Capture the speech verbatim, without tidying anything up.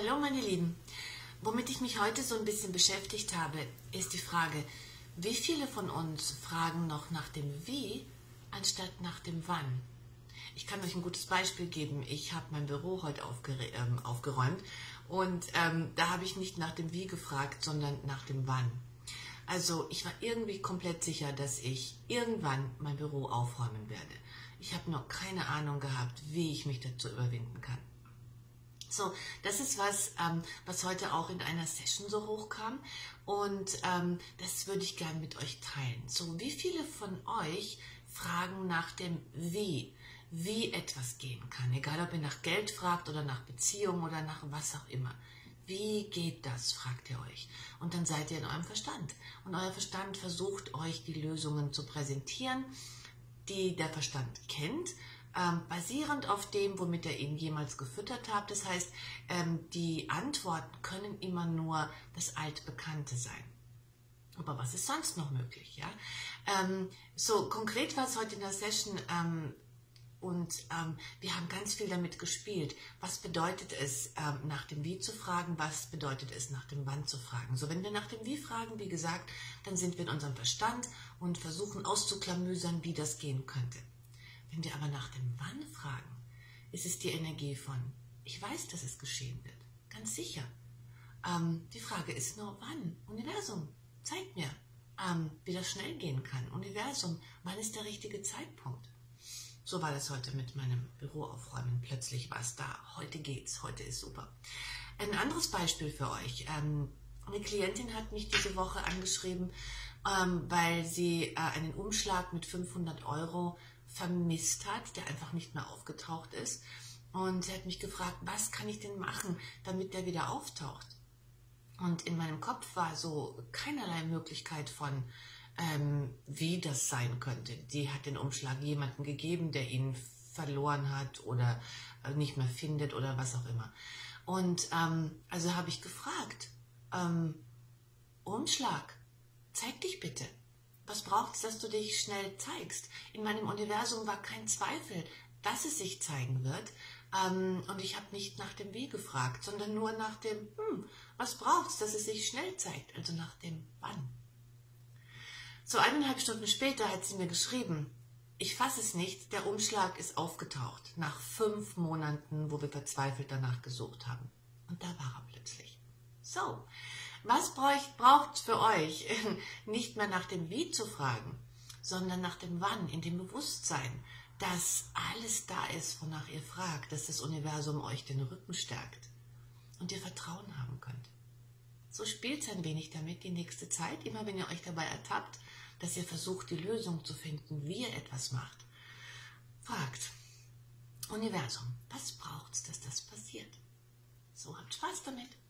Hallo meine Lieben, womit ich mich heute so ein bisschen beschäftigt habe, ist die Frage, wie viele von uns fragen noch nach dem Wie, anstatt nach dem Wann? Ich kann euch ein gutes Beispiel geben. Ich habe mein Büro heute ähm, aufgeräumt und ähm, da habe ich nicht nach dem Wie gefragt, sondern nach dem Wann. Also ich war irgendwie komplett sicher, dass ich irgendwann mein Büro aufräumen werde. Ich habe noch keine Ahnung gehabt, wie ich mich dazu überwinden kann. So, das ist was, ähm, was heute auch in einer Session so hochkam und ähm, das würde ich gerne mit euch teilen. So, wie viele von euch fragen nach dem Wie, wie etwas gehen kann, egal ob ihr nach Geld fragt oder nach Beziehung oder nach was auch immer. Wie geht das, fragt ihr euch. Und dann seid ihr in eurem Verstand. Und euer Verstand versucht euch die Lösungen zu präsentieren, die der Verstand kennt, ähm, basierend auf dem, womit ihr ihn jemals gefüttert habt. Das heißt, ähm, die Antworten können immer nur das Altbekannte sein. Aber was ist sonst noch möglich? Ja? Ähm, so, konkret war es heute in der Session ähm, und ähm, wir haben ganz viel damit gespielt. Was bedeutet es, ähm, nach dem Wie zu fragen? Was bedeutet es, nach dem Wann zu fragen? So, wenn wir nach dem Wie fragen, wie gesagt, dann sind wir in unserem Verstand und versuchen auszuklamüsern, wie das gehen könnte. Wenn wir aber nach dem Wann fragen, ist es die Energie von, ich weiß, dass es geschehen wird, ganz sicher. Ähm, die Frage ist nur, wann? Universum, zeig mir, ähm, wie das schnell gehen kann. Universum, wann ist der richtige Zeitpunkt? So war das heute mit meinem Büro aufräumen. Plötzlich war es da. Heute geht's. Heute ist super. Ein anderes Beispiel für euch. Ähm, eine Klientin hat mich diese Woche angeschrieben, ähm, weil sie äh, einen Umschlag mit fünfhundert Euro vermisst hat, der einfach nicht mehr aufgetaucht ist. Und sie hat mich gefragt, was kann ich denn machen, damit der wieder auftaucht? Und in meinem Kopf war so keinerlei Möglichkeit von, Ähm, wie das sein könnte. Die hat den Umschlag jemandem gegeben, der ihn verloren hat oder äh, nicht mehr findet oder was auch immer. Und ähm, also habe ich gefragt, ähm, Umschlag, zeig dich bitte. Was braucht es, dass du dich schnell zeigst? In meinem Universum war kein Zweifel, dass es sich zeigen wird. Ähm, und ich habe nicht nach dem Wie gefragt, sondern nur nach dem, hm, was braucht es, dass es sich schnell zeigt? Also nach dem Wann. So eineinhalb Stunden später hat sie mir geschrieben, ich fasse es nicht, der Umschlag ist aufgetaucht, nach fünf Monaten, wo wir verzweifelt danach gesucht haben. Und da war er plötzlich. So, was braucht es für euch, nicht mehr nach dem Wie zu fragen, sondern nach dem Wann, in dem Bewusstsein, dass alles da ist, wonach ihr fragt, dass das Universum euch den Rücken stärkt und ihr Vertrauen haben könnt. So spielt es ein wenig damit die nächste Zeit, immer wenn ihr euch dabei ertappt, dass ihr versucht, die Lösung zu finden, wie ihr etwas macht. Fragt, Universum, was braucht es, dass das passiert? So, habt Spaß damit.